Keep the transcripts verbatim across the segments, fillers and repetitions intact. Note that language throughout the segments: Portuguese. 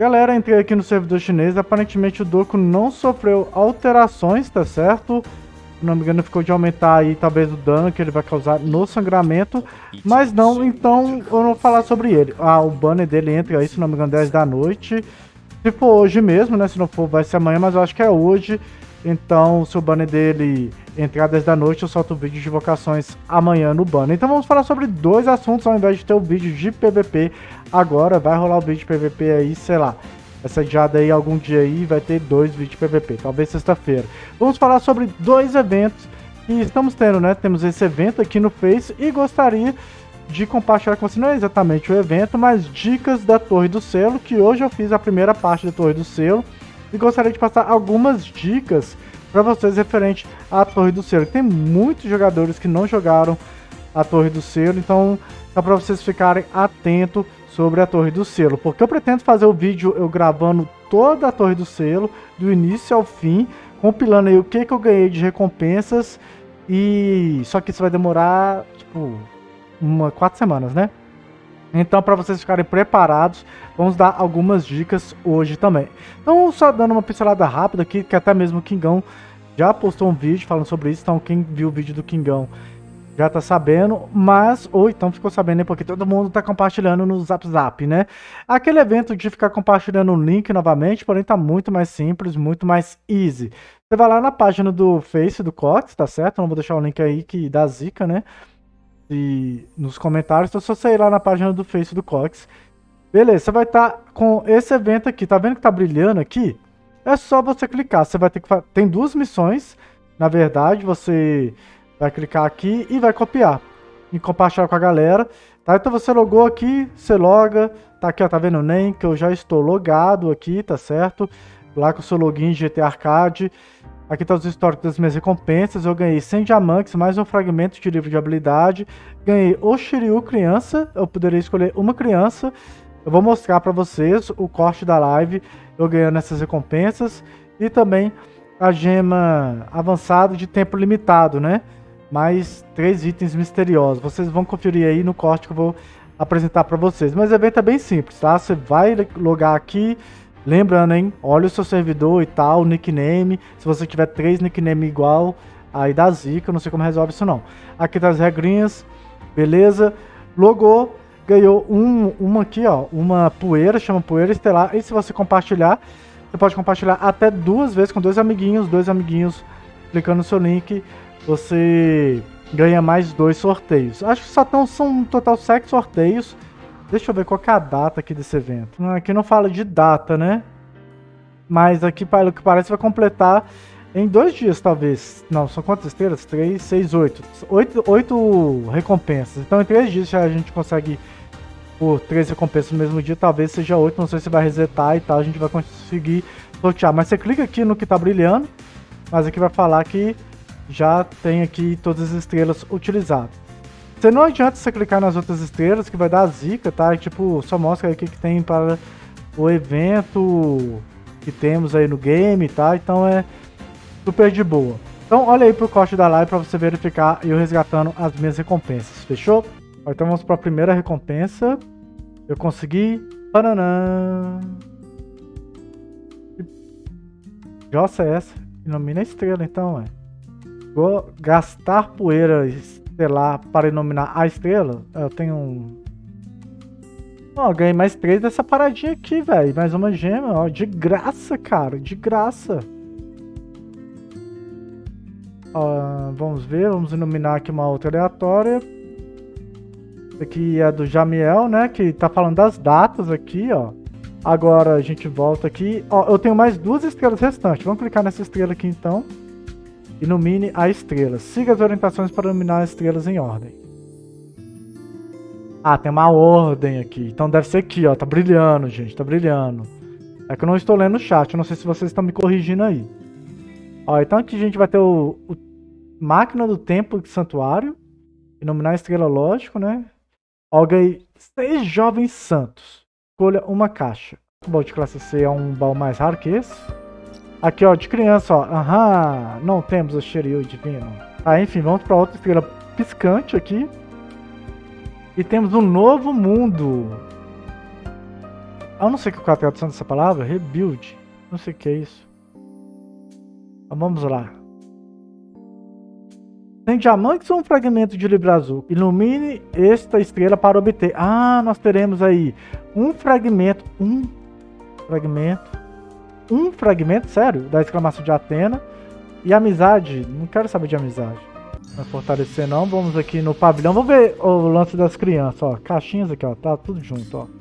Galera, entrei aqui no servidor chinês. Aparentemente o Doku não sofreu alterações, tá certo? Se não me engano, ficou de aumentar aí talvez o dano que ele vai causar no sangramento. Mas não, então eu não vou falar sobre ele. Ah, o banner dele entra aí, se não me engano, dez da noite. Se for hoje mesmo, né? Se não for, vai ser amanhã, mas eu acho que é hoje. Então, se o banner dele entrar dez da noite, eu solto o vídeo de invocações amanhã no banner. Então vamos falar sobre dois assuntos ao invés de ter o vídeo de P V P agora. Vai rolar o vídeo de P V P aí, sei lá, essa diada aí algum dia aí vai ter dois vídeos de P V P, talvez sexta-feira. Vamos falar sobre dois eventos que estamos tendo, né? Temos esse evento aqui no Face e gostaria de compartilhar com você, não é exatamente o evento, mas dicas da Torre do Selo, que hoje eu fiz a primeira parte da Torre do Selo. E gostaria de passar algumas dicas para vocês referente à Torre do Selo. Tem muitos jogadores que não jogaram a Torre do Selo, então é para vocês ficarem atentos sobre a Torre do Selo. Porque eu pretendo fazer o vídeo eu gravando toda a Torre do Selo, do início ao fim, compilando aí o que, que eu ganhei de recompensas. E só que isso vai demorar, tipo, uma, quatro semanas, né? Então, para vocês ficarem preparados, vamos dar algumas dicas hoje também. Então, só dando uma pincelada rápida aqui, que até mesmo o Kingão já postou um vídeo falando sobre isso. Então, quem viu o vídeo do Kingão já tá sabendo, mas, ou então ficou sabendo, né, porque todo mundo tá compartilhando no Zap Zap, né? Aquele evento de ficar compartilhando o link novamente, porém tá muito mais simples, muito mais easy. Você vai lá na página do Face do Cox, tá certo? Eu não vou deixar o link aí que dá zica, né? E nos comentários, então é só sair lá na página do Face do Cox. Beleza, você vai estar tá com esse evento aqui, tá vendo que tá brilhando aqui? É só você clicar, você vai ter que fazer, tem duas missões, na verdade, você vai clicar aqui e vai copiar e compartilhar com a galera, tá? Então você logou aqui, você loga, tá aqui, ó, tá vendo o N E M, que eu já estou logado aqui, tá certo? Lá com o seu login G T Arcade. Aqui tá os históricos das minhas recompensas. Eu ganhei cem diamantes, mais um fragmento de livro de habilidade. Ganhei o Shiryu criança. Eu poderia escolher uma criança. Eu vou mostrar para vocês o corte da live, eu ganhando essas recompensas. E também a gema avançada de tempo limitado, né? Mais três itens misteriosos. Vocês vão conferir aí no corte que eu vou apresentar para vocês. Mas o evento é bem simples, tá? Você vai logar aqui. Lembrando, hein? Olha o seu servidor e tal, nickname. Se você tiver três nickname igual, aí dá zica. Eu não sei como resolve isso não. Aqui tá as regrinhas. Beleza. Logou. Ganhou um, uma aqui, ó. Uma poeira, chama poeira estelar. E se você compartilhar, você pode compartilhar até duas vezes com dois amiguinhos. Dois amiguinhos clicando no seu link. Você ganha mais dois sorteios. Acho que só tão, são um total sete sorteios. Deixa eu ver qual que é a data aqui desse evento. Aqui não fala de data, né? Mas aqui, pelo que parece, vai completar em dois dias, talvez. Não, são quantas estrelas? Três, seis, oito. Oito, oito recompensas. Então, em três dias já a gente consegue por três recompensas no mesmo dia. Talvez seja oito. Não sei se vai resetar e tal. A gente vai conseguir sortear. Mas você clica aqui no que tá brilhando. Mas aqui vai falar que já tem aqui todas as estrelas utilizadas. Você não adianta você clicar nas outras estrelas que vai dar zica, tá? E, tipo, só mostra aí o que, que tem para o evento que temos aí no game, tá? Então é super de boa. Então olha aí pro corte da live para você verificar eu resgatando as minhas recompensas, fechou? Então vamos para a primeira recompensa. Eu consegui... Pananã! J C S. Ilumina a estrela então, ué. Vou gastar poeira estelar para iluminar a estrela. Eu tenho um... Ó, oh, ganhei mais três dessa paradinha aqui, velho. Mais uma gema, ó. De graça, cara. De graça. Ó, vamos ver. Vamos iluminar aqui uma outra aleatória. Essa aqui é do Jamiel, né? Que tá falando das datas aqui, ó. Agora a gente volta aqui. Ó, eu tenho mais duas estrelas restantes. Vamos clicar nessa estrela aqui, então. Ilumine a estrela. Siga as orientações para iluminar as estrelas em ordem. Ah, tem uma ordem aqui. Então deve ser aqui, ó. Tá brilhando, gente. Tá brilhando. É que eu não estou lendo o chat. Eu não sei se vocês estão me corrigindo aí. Ó, então aqui a gente vai ter o, o Máquina do Tempo de Santuário. Iluminar a estrela, lógico, né? Ó, ganhei seis jovens santos. Escolha uma caixa. O baú de classe C é um baú mais raro que esse. Aqui, ó, de criança, ó. Aham, não temos o Shiryu divino. Ah, enfim, vamos para outra estrela piscante aqui. E temos um novo mundo. Eu não sei qual é a tradução dessa palavra. Rebuild. Não sei o que é isso. Então, vamos lá. Tem diamantes ou um fragmento de livro azul? Ilumine esta estrela para obter. Ah, nós teremos aí um fragmento. Um fragmento. Um fragmento, sério? Da exclamação de Athena. E amizade. Não quero saber de amizade. Não vai fortalecer não. Vamos aqui no pavilhão. Vamos ver o lance das crianças, ó. Caixinhas aqui, ó. Tá tudo junto, ó.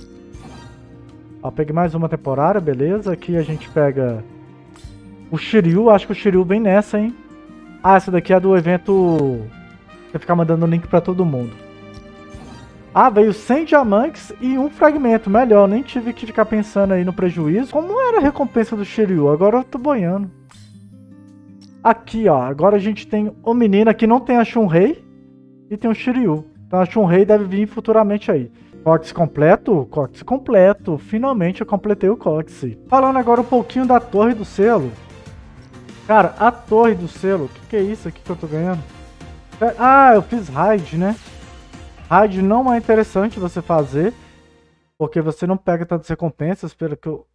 Ó, peguei mais uma temporária, beleza. Aqui a gente pega o Shiryu. Acho que o Shiryu vem nessa, hein. Ah, essa daqui é do evento. Você ficar mandando link pra todo mundo. Ah, veio cem diamantes e um fragmento. Melhor, nem tive que ficar pensando aí no prejuízo. Como era a recompensa do Shiryu? Agora eu tô boiando. Aqui, ó. Agora a gente tem o menino. Aqui não tem a Shunrei e tem o Shiryu. Então a Shunrei deve vir futuramente aí. Códice completo? Códice completo. Finalmente eu completei o códice. Falando agora um pouquinho da Torre do Selo. Cara, a Torre do Selo. O que, que é isso aqui que eu tô ganhando? Ah, eu fiz raid, né? Raid não é interessante você fazer, porque você não pega tantas recompensas, pelo que eu...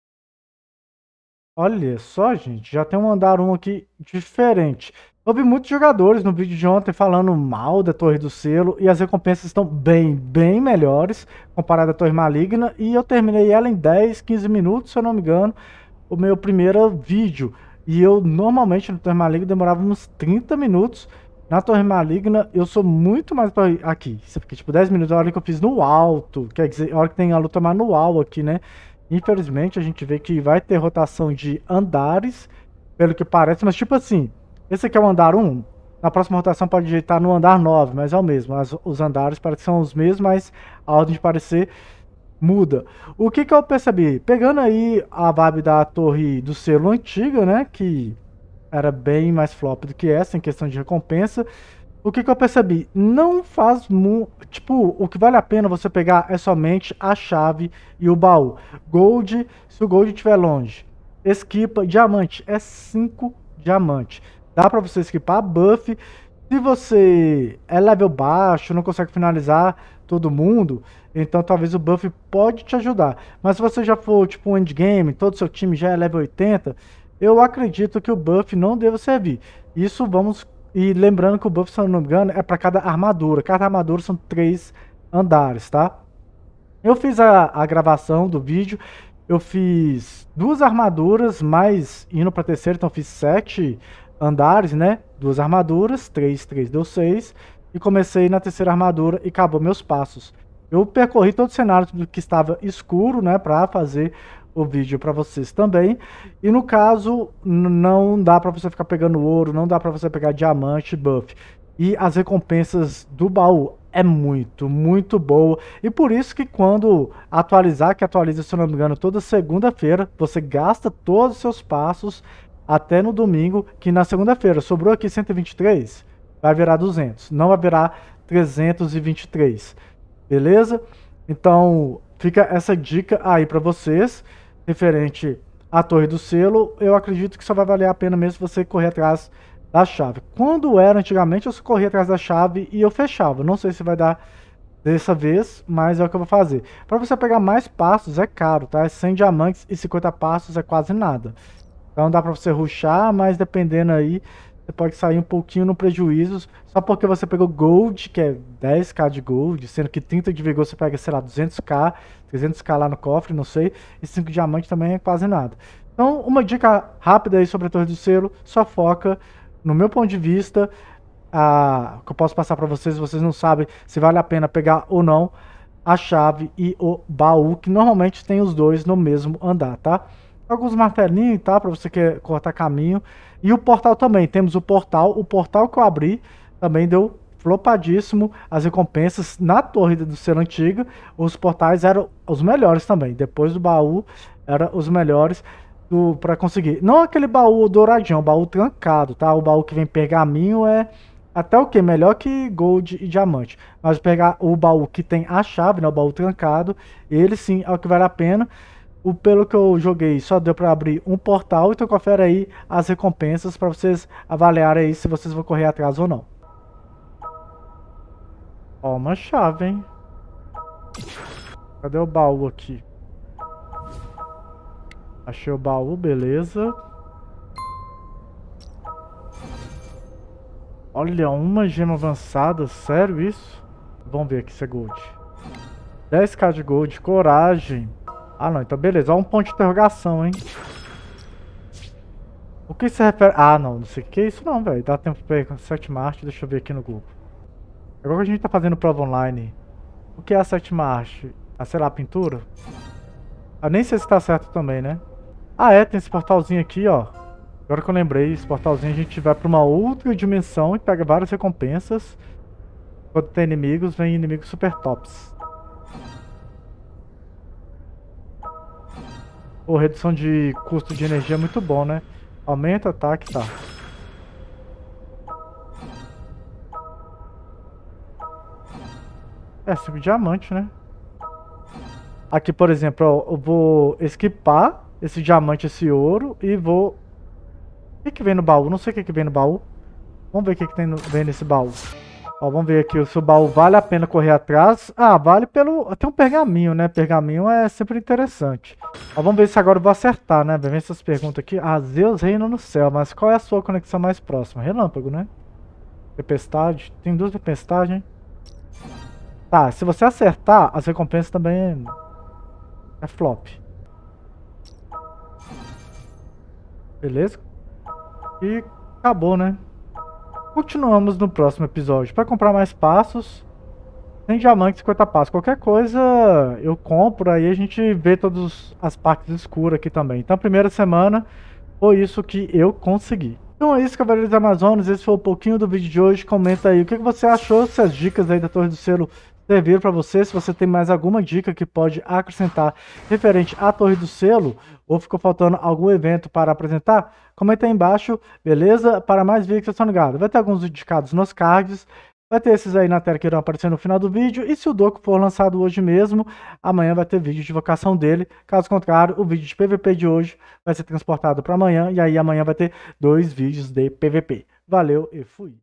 Olha só, gente, já tem um andar um aqui diferente. Eu vi muitos jogadores no vídeo de ontem falando mal da Torre do Selo, e as recompensas estão bem, bem melhores, comparada à Torre Maligna, e eu terminei ela em dez, quinze minutos, se eu não me engano, o meu primeiro vídeo. E eu, normalmente, na Torre Maligna demorava uns trinta minutos. Na Torre Maligna, eu sou muito mais pra aqui. Isso aqui, tipo, dez minutos, a hora que eu fiz no alto. Quer dizer, a hora que tem a luta manual aqui, né? Infelizmente, a gente vê que vai ter rotação de andares, pelo que parece. Mas, tipo assim, esse aqui é o andar um. Na próxima rotação pode estar no andar nove, mas é o mesmo. As, os andares parecem que são os mesmos, mas a ordem de parecer muda. O que que eu percebi? Pegando aí a vibe da Torre do Selo antiga, né? Que era bem mais flop do que essa, em questão de recompensa. O que que eu percebi? Não faz muito... Tipo, o que vale a pena você pegar é somente a chave e o baú. Gold, se o Gold estiver longe. Esquipa, diamante, é cinco diamantes. Dá pra você esquipar buff. Se você é level baixo, não consegue finalizar todo mundo, então talvez o buff pode te ajudar. Mas se você já for tipo um endgame, todo seu time já é level oitenta... Eu acredito que o buff não deva servir. Isso vamos... E lembrando que o buff, se eu não me engano, é para cada armadura. Cada armadura são três andares, tá? Eu fiz a, a gravação do vídeo. Eu fiz duas armaduras, mais indo para terceira. Então eu fiz sete andares, né? Duas armaduras. Três, três deu seis. E comecei na terceira armadura e acabou meus passos. Eu percorri todo o cenário que estava escuro, né? Para fazer o vídeo para vocês também. E no caso, não dá para você ficar pegando ouro, não dá para você pegar diamante, buff. E as recompensas do baú é muito, muito boa. E por isso que quando atualizar, que atualiza, se eu não me engano, toda segunda-feira, você gasta todos os seus passos até no domingo, que na segunda-feira sobrou aqui cento e vinte e três, vai virar duzentos, não vai virar trezentos e vinte e três. Beleza? Então, fica essa dica aí para vocês. Referente à Torre do Selo, eu acredito que só vai valer a pena mesmo você correr atrás da chave. Quando era antigamente, eu só corria atrás da chave e eu fechava. Não sei se vai dar dessa vez, mas é o que eu vou fazer. Para você pegar mais passos é caro, tá? É cem diamantes e cinquenta passos é quase nada. Então dá para você rushar, mas dependendo aí, você pode sair um pouquinho no prejuízo, só porque você pegou Gold, que é dez k de Gold, sendo que trinta de vigor você pega, sei lá, duzentos k, trezentos k lá no cofre, não sei, e cinco diamantes também é quase nada. Então, uma dica rápida aí sobre a Torre do Selo, só foca, no meu ponto de vista, a, que eu posso passar para vocês, vocês não sabem se vale a pena pegar ou não a chave e o baú, que normalmente tem os dois no mesmo andar, tá? Alguns martelinhos, tá? Para você quer cortar caminho. E o portal também. Temos o portal. O portal que eu abri também deu flopadíssimo. As recompensas na Torre do Selo antiga. Os portais eram os melhores também. Depois do baú, eram os melhores para conseguir. Não aquele baú douradinho, o baú trancado, tá? O baú que vem pergaminho é até o que? Melhor que Gold e Diamante. Mas pegar o baú que tem a chave, né? O baú trancado, ele sim é o que vale a pena. O, pelo que eu joguei, só deu para abrir um portal, então confere aí as recompensas para vocês avaliarem aí se vocês vão correr atrás ou não. Ó, uma chave, hein? Cadê o baú aqui? Achei o baú, beleza. Olha, uma gema avançada, sério isso? Vamos ver aqui se é gold. dez k de gold, coragem. Ah não, então beleza, olha um ponto de interrogação, hein. O que se refere... Ah não, não sei o que é isso não, velho. Dá tempo pra pegar sétima arte, deixa eu ver aqui no Google. Agora que a gente tá fazendo prova online. O que é a sétima arte? Ah, sei lá, a pintura? Ah, nem sei se tá certo também, né? Ah é, tem esse portalzinho aqui, ó. Agora que eu lembrei, esse portalzinho a gente vai pra uma outra dimensão e pega várias recompensas. Quando tem inimigos, vem inimigos super tops. Pô, redução de custo de energia é muito bom, né? Aumenta ataque, tá. É, cinco diamante, né? Aqui, por exemplo, ó, eu vou esquipar esse diamante, esse ouro e vou... O que que vem no baú? Não sei o que que vem no baú. Vamos ver o que que tem no... vem nesse baú. Ó, vamos ver aqui se o baú vale a pena correr atrás. Ah, vale pelo... Tem um pergaminho, né? Pergaminho é sempre interessante. Ó, vamos ver se agora eu vou acertar, né? Vem essas perguntas aqui. Ah, Zeus reina no céu, mas qual é a sua conexão mais próxima? Relâmpago, né? Tempestade. Tem duas tempestades, hein? Tá, se você acertar, as recompensas também é flop. Beleza? E acabou, né? Continuamos no próximo episódio. Para comprar mais passos, tem diamante cinquenta passos. Qualquer coisa eu compro, aí a gente vê todas as partes escuras aqui também. Então, a primeira semana foi isso que eu consegui. Então é isso, Cavaleiros da Amazonas. Esse foi um pouquinho do vídeo de hoje. Comenta aí o que você achou, se as dicas aí da Torre do Selo serviram para você. Se você tem mais alguma dica que pode acrescentar referente à Torre do Selo, ou ficou faltando algum evento para apresentar, comenta aí embaixo, beleza? Para mais vídeos, vocês estão ligados. Vai ter alguns indicados nos cards. Vai ter esses aí na tela que irão aparecer no final do vídeo. E se o Doku for lançado hoje mesmo, amanhã vai ter vídeo de invocação dele. Caso contrário, o vídeo de P V P de hoje vai ser transportado para amanhã. E aí amanhã vai ter dois vídeos de P V P. Valeu e fui!